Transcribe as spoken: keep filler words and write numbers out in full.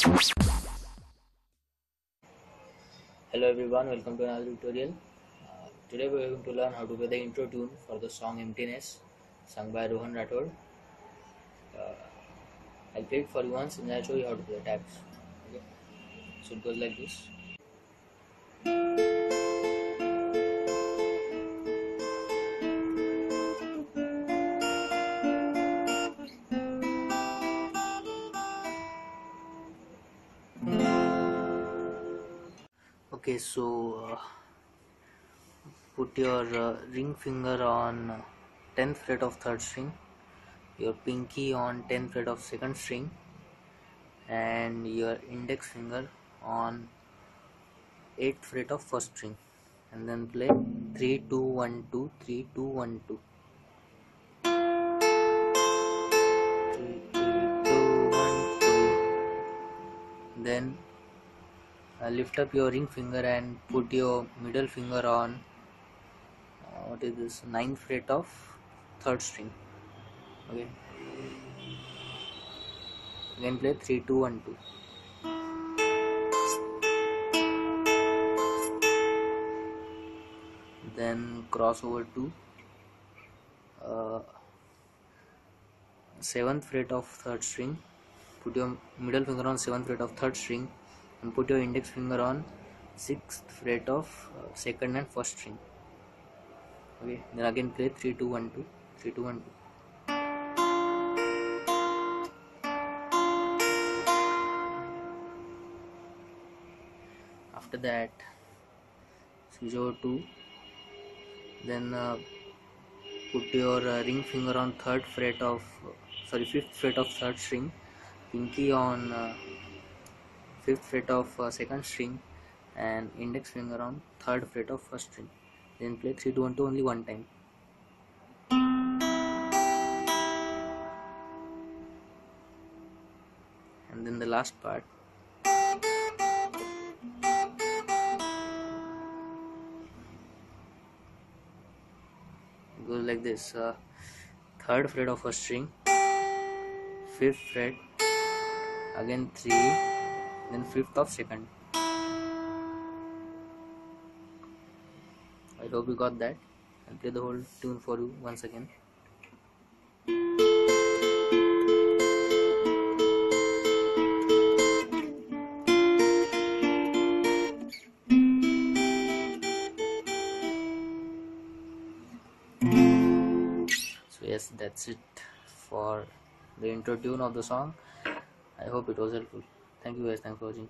Hello everyone, welcome to another tutorial. Uh, today we are going to learn how to play the intro tune for the song Emptiness, sung by Rohan Rathod. Uh, I'll play it for you once and then I'll show you how to play the tabs. Okay, so it goes like this. Okay, so uh, put your uh, ring finger on uh, tenth fret of third string, your pinky on tenth fret of second string, and your index finger on eighth fret of first string, and then play three two one two three two one two. Then uh, lift up your ring finger and put your middle finger on uh, what is this ninth fret of third string. Okay, again play three two one two. Then cross over to uh, seventh fret of third string, put your middle finger on seventh fret of third string and put your index finger on sixth fret of uh, second and first string. Okay, then again play three two one two three two one two. After that switch over to, then uh, put your uh, ring finger on third fret of uh, sorry fifth fret of third string, pinky on uh, fifth fret of uh, second string and index finger on third fret of first string. Then play three two one two only one time. And then the last part, goes like this: uh, third fret of first string, fifth fret, again three, then fifth of second. I hope you got that. I'll play the whole tune for you once again. So yes, that's it for the intro tune of the song. I hope it was helpful. Thank you guys, thanks for watching.